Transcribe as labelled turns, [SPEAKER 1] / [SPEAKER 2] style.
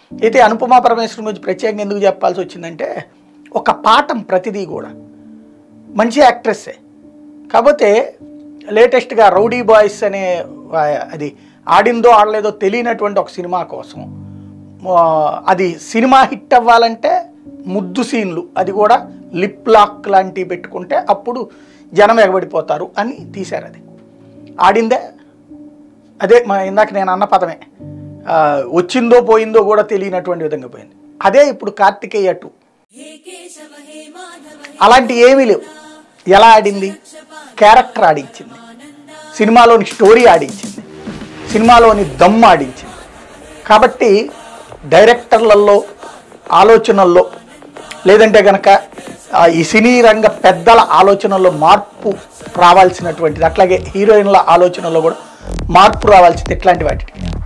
[SPEAKER 1] అయితే అనుపమ పరమేశ్వరం గురించి ప్రత్యేకంగా ఎందుకు చెప్పాల్సి వచ్చిందంటే ఒక పాఠం ప్రతిదీ కూడా మంచి యాక్ట్రెస్సే, కాకపోతే లేటెస్ట్గా రౌడీ బాయ్స్ అనే అది ఆడిందో ఆడలేదో తెలియనటువంటి ఒక సినిమా కోసం అది సినిమా హిట్ అవ్వాలంటే ముద్దు సీన్లు, అది కూడా లిప్ లాక్ లాంటివి పెట్టుకుంటే అప్పుడు జనం ఎగబడిపోతారు అని తీశారు. అది ఆడిందే అదే ఇందాక నేను అన్న పదమే, వచ్చిందో పోయిందో కూడా తెలియనటువంటి విధంగా పోయింది. అదే ఇప్పుడు కార్తికేయ 2 అలాంటి ఏమీ లేవు. ఎలా ఆడింది? క్యారెక్టర్ ఆడించింది, సినిమాలోని స్టోరీ ఆడించింది, సినిమాలోని దమ్ ఆడించింది. కాబట్టి డైరెక్టర్లలో ఆలోచనల్లో లేదంటే కనుక ఈ సినీ రంగ పెద్దల ఆలోచనల్లో మార్పు రావాల్సినటువంటిది, అట్లాగే హీరోయిన్ల ఆలోచనల్లో కూడా మార్పు రావాల్సింది. ఇట్లాంటి వాటికి